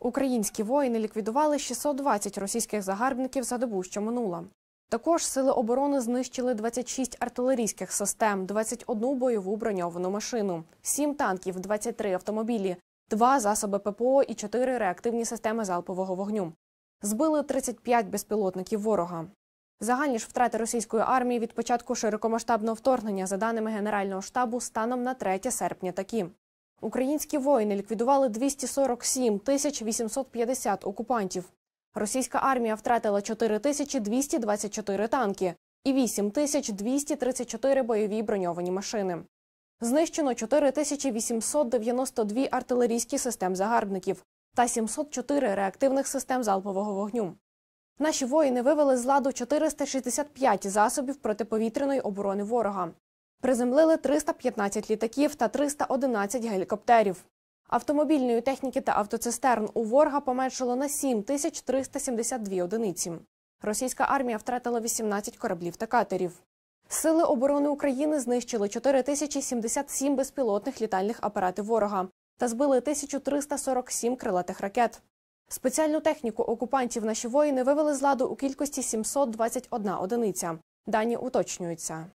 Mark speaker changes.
Speaker 1: Українські воїни ліквідували 620 російських загарбників за добу, що минула. Також сили оборони знищили 26 артилерійських систем, 21 бойову броньовану машину, 7 танків, 23 автомобілі, 2 засоби ППО і 4 реактивні системи залпового вогню. Збили 35 безпілотників ворога. Загальні ж втрати російської армії від початку широкомасштабного вторгнення, за даними Генерального штабу, станом на 3 серпня такі. Українські воїни ліквідували 247 850 окупантів. Російська армія втратила 4224 танки і 8234 бойові броньовані машини. Знищено 4892 артилерійські систем загарбників та 704 реактивних систем залпового вогню. Наші воїни вивели з ладу 465 засобів протиповітряної оборони ворога. Приземлили 315 літаків та 311 гелікоптерів. Автомобільної техніки та автоцистерн у ворога поменшало на 7372 одиниці. Російська армія втратила 18 кораблів та катерів. Сили оборони України знищили 4077 безпілотних літальних апаратів ворога та збили 1347 крилатих ракет. Спеціальну техніку окупантів наші воїни вивели з ладу у кількості 721 одиниця. Дані уточнюються.